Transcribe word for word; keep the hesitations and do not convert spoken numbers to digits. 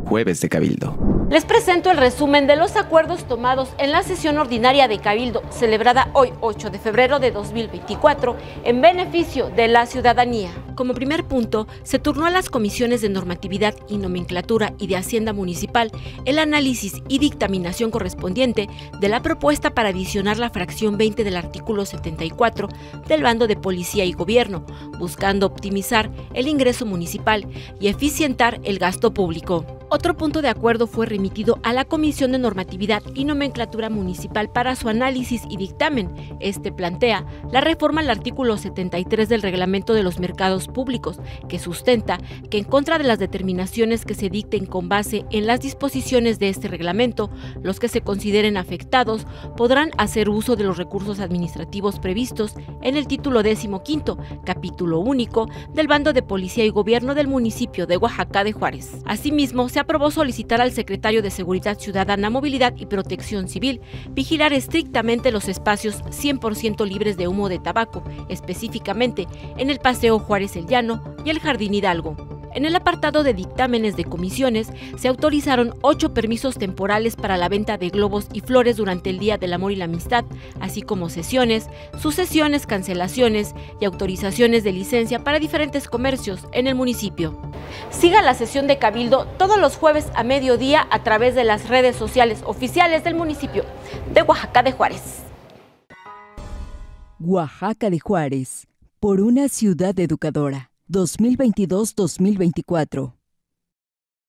Jueves de Cabildo. Les presento el resumen de los acuerdos tomados en la sesión ordinaria de Cabildo, celebrada hoy ocho de febrero de dos mil veinticuatro, en beneficio de la ciudadanía. Como primer punto, se turnó a las comisiones de normatividad y nomenclatura y de Hacienda Municipal el análisis y dictaminación correspondiente de la propuesta para adicionar la fracción veinte del artículo setenta y cuatro del bando de Policía y Gobierno, buscando optimizar el ingreso municipal y eficientar el gasto público. Otro punto de acuerdo fue remitido a la Comisión de Normatividad y Nomenclatura Municipal para su análisis y dictamen. Este plantea la reforma al artículo setenta y tres del Reglamento de los Mercados Públicos, que sustenta que en contra de las determinaciones que se dicten con base en las disposiciones de este reglamento, los que se consideren afectados podrán hacer uso de los recursos administrativos previstos en el título décimo quinto, capítulo único, del Bando de Policía y Gobierno del municipio de Oaxaca de Juárez. Asimismo, se aprobó solicitar al secretario de Seguridad Ciudadana, Movilidad y Protección Civil vigilar estrictamente los espacios cien por ciento libres de humo de tabaco, específicamente en el Paseo Juárez el Llano y el Jardín Hidalgo. En el apartado de dictámenes de comisiones, se autorizaron ocho permisos temporales para la venta de globos y flores durante el Día del Amor y la Amistad, así como sesiones, sucesiones, cancelaciones y autorizaciones de licencia para diferentes comercios en el municipio. Siga la sesión de Cabildo todos los jueves a mediodía a través de las redes sociales oficiales del municipio de Oaxaca de Juárez. Oaxaca de Juárez, por una ciudad educadora. dos mil veintidós a dos mil veinticuatro.